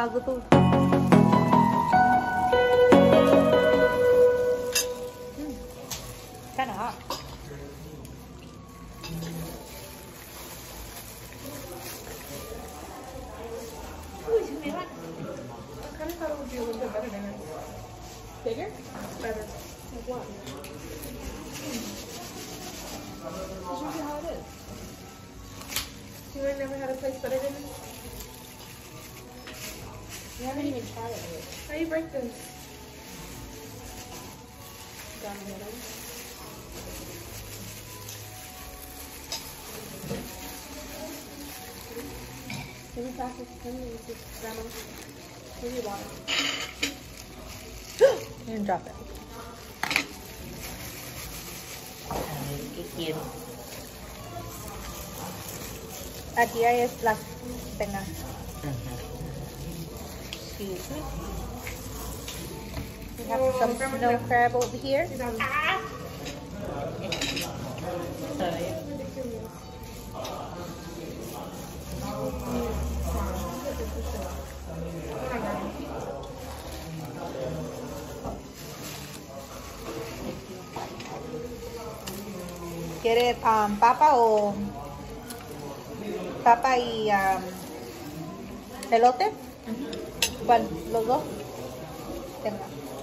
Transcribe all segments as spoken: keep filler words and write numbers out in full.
how's the food? Mm. Kind of hot. Uy, se me va. I kind of thought it would be a little bit better than this. Bigger? Better. Like what? This is how it is. You ain't never had a place better than this? You haven't even tried it yet. How do you break this? Down the middle. Can you pass this? Can you use this, Grandma? Give me water. You didn't drop it. ¿Qué quiero? Aquí hay las tenga. Excuse me. We have some snow crab over here. Ah! ¿Quiere um, papa o papa y um, elote? ¿Cuál? ¿Los dos? Tenga.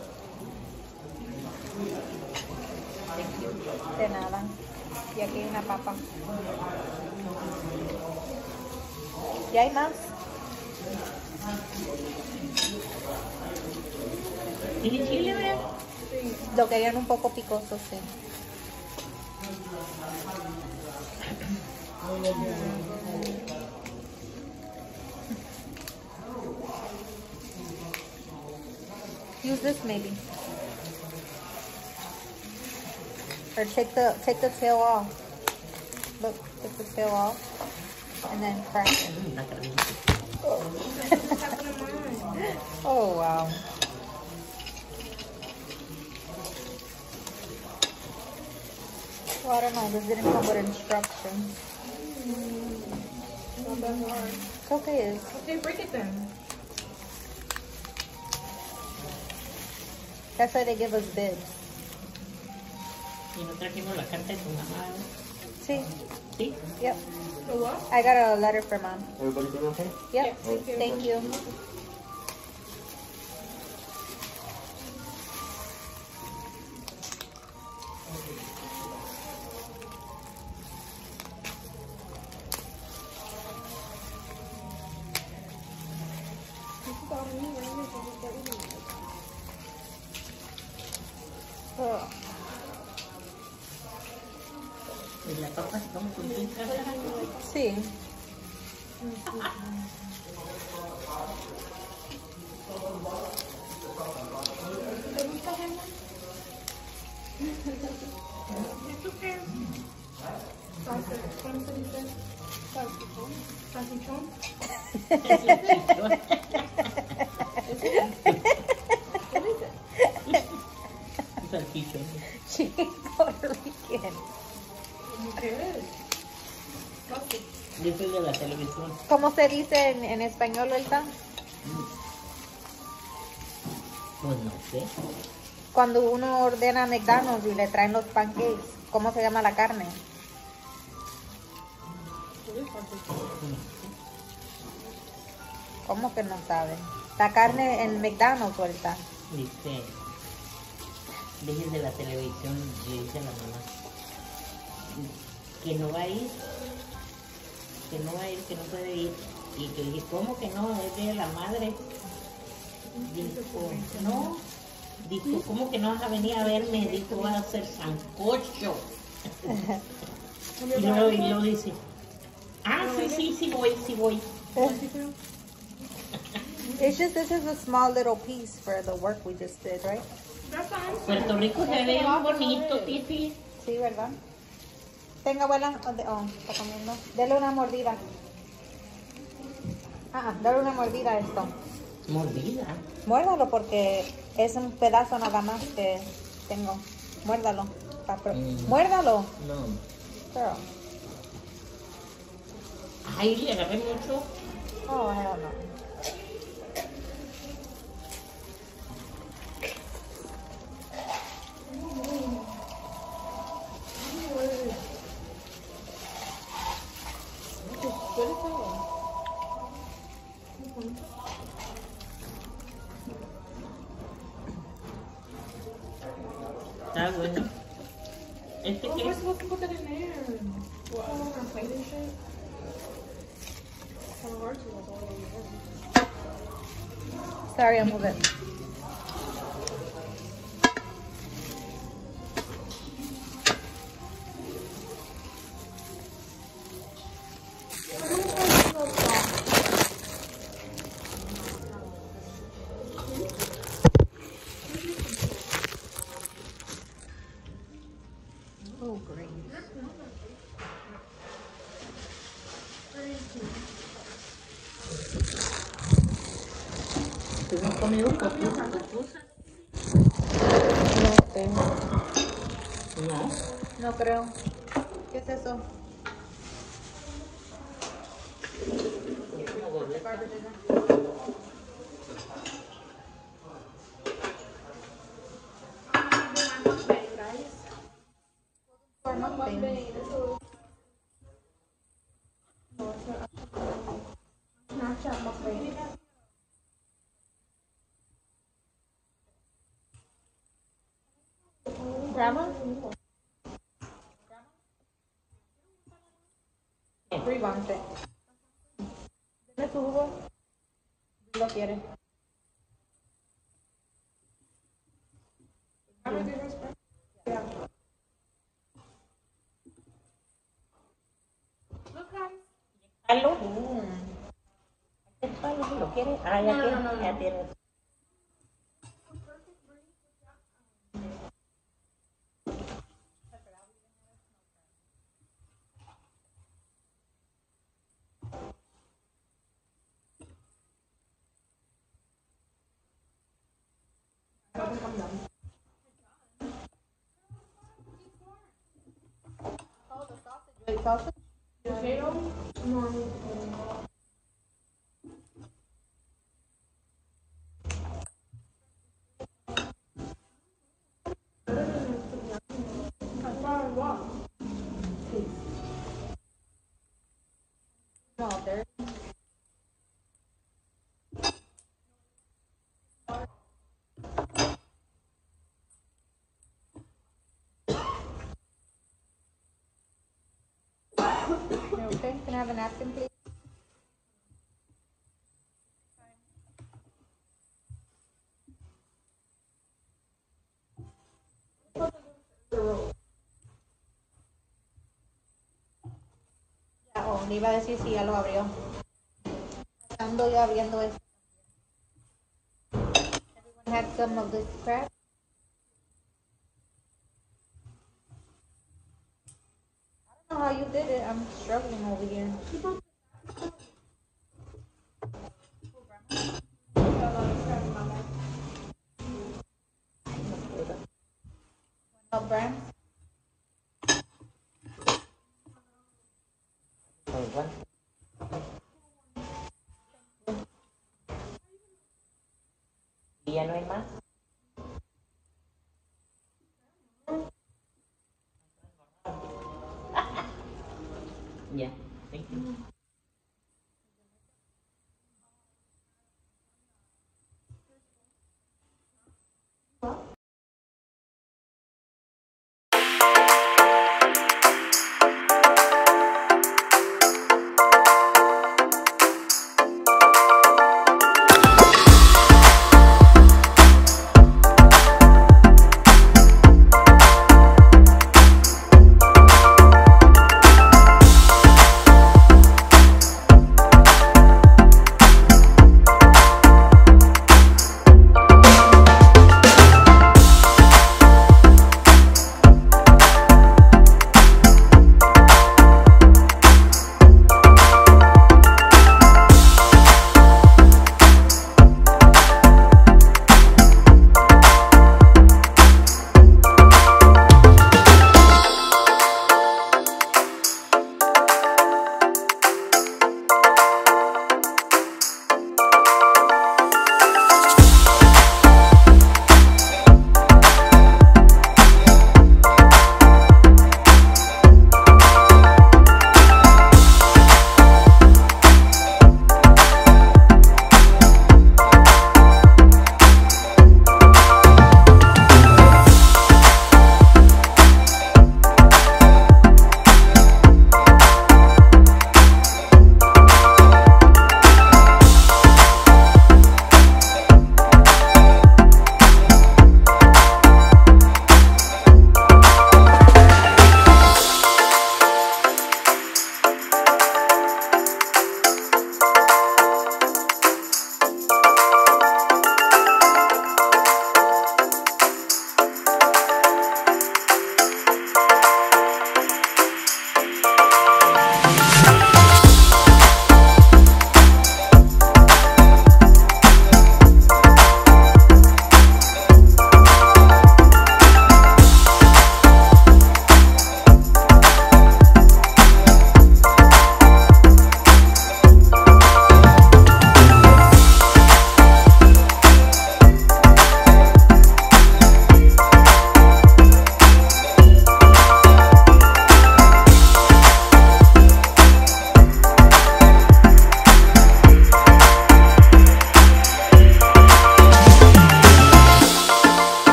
De nada. Y aquí hay una papa. ¿Y hay más? ¿Tiene chile, verdad? Lo querían un poco picoso, sí. Use this maybe. Or take the take the tail off. Look, take the tail off. And then crack it. Oh, oh wow. Well, I don't know, this didn't come with instructions. Not that hard. It's okay. It's Okay, break it then. That's why they give us bibs. ¿Y no trajimos la carta de tu mamá? See? ¿Sí? Yep. The what? I got a letter from mom. Everybody doing okay? Yep. Yeah, thank you. Thank you. Oh. ¿Y la papa se come con pinza? Sí. ¿Cómo se dice? Salchichón. Salchichón. Salchichón. She's Puerto Rican. ¿Qué es? Yo soy de la televisión. ¿Cómo se dice en, en español, ahorita? Pues no sé. Cuando uno ordena McDonald's y le traen los pancakes, ¿cómo se llama la carne? ¿Cómo que no sabe? La carne en McDonald's, ahorita. Dice, dejen de la televisión, le dice a la mamá, que no va a ir, que no va a ir, que no puede ir. Y que dije, ¿cómo que no? Es de la madre. Dijo, no. Dijo, ¿cómo que no vas a venir a verme? Dijo, vas a hacer sancocho. Y luego, y luego dice, ah, sí, sí, sí voy, sí voy. It's just, this is a small little piece for the work we just did, right? That's fine. Puerto Rico se ve bien bonito, Titi. Sí, ¿verdad? Tenga, abuela. Oh, de- oh, está comiendo. Dele una mordida. Ah, dale una mordida a esto. Mordida. Muérdalo porque es un pedazo nada más que tengo. Muérdalo. Pa- pro- Mm. Muérdalo. No. Girl. Ay, le agarré mucho. Oh, hell no. Está bueno. Este Oh, que we're supposed to put that in there. What? On our plate and shit. Kind of hard to was all over there. Sorry, I'll move it. Oh, great. ¿Tú no has comido pupusa? ¿Pupusa? No sé. No. No creo. ¿Qué es eso? Como gordita. For mukbang. Snapchat mukbang. Grandma? Free bante. Deme tu jugo. Si lo quiere. Yeah. Look, guys. ¿Palo? Mm. ¿El palo si lo quiere? Ah, ya No, tiene. no, no, no. Ya tiene. Wait, sausage? Potato? No. No, there. Okay, can I have a napkin, please? Ya, oh, le iba a decir si ya lo abrió. Ando ya abriendo esto. Everyone had some of this crab? I don't know how you did it. I'm struggling over here. Twelve grams? Igual. ¿Y ya no hay más? Ya. Thank you.